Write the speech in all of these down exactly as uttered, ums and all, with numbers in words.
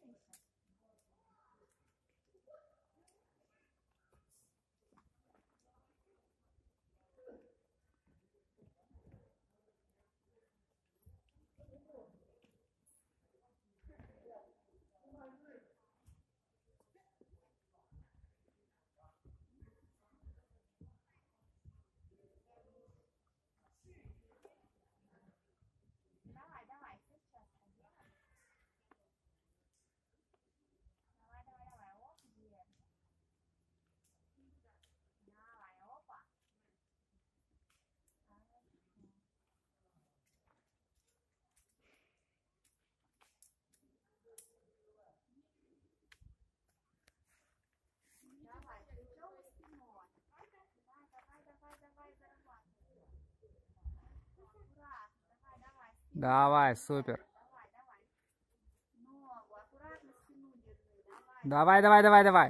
Давай, давай, сейчас. Давай, давай, давай. Оп, вверх. Давай, опа. Хорошо. Давай, плечом и спиной. Давай, давай, давай, давай, зарабатывай. Аккуратно, давай, давай. Спину. Давай, супер. Давай, давай. Ногу, аккуратно спину держи. Давай. Давай, давай, давай, давай.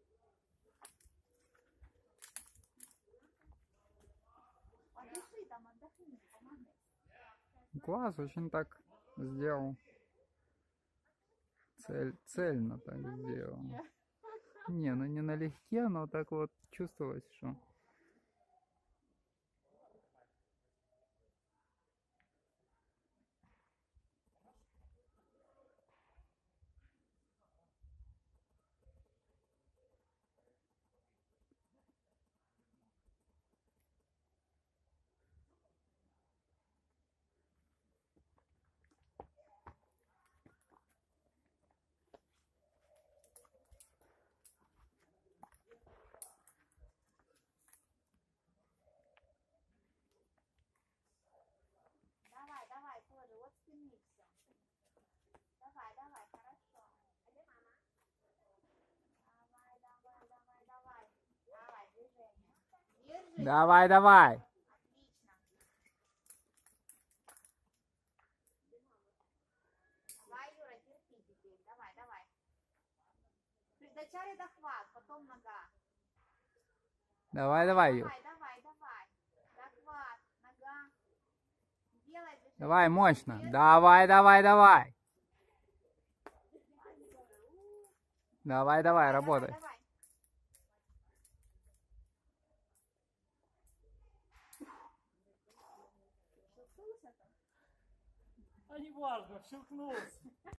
Подыши там, отдохни, помогай. Класс, очень так сделал. Цель, цельно так сделал. Не, ну не налегке, но так вот чувствовалось, что... Давай, давай, тоже, вот спины все. Давай, давай, хорошо. А где мама? Давай, давай, давай, давай. Давай, движение. Держи. Давай, давай. Отлично. Давай, Юра, терпи теперь. Давай, давай. Вначале захват, потом нога. Давай, давай, Юр. Давай, давай, давай. Захват, нога. Делай движение. Давай, мощно. Давай, давай, давай. Давай, давай, работай. Давай, давай. А не важно, вщелкнулся.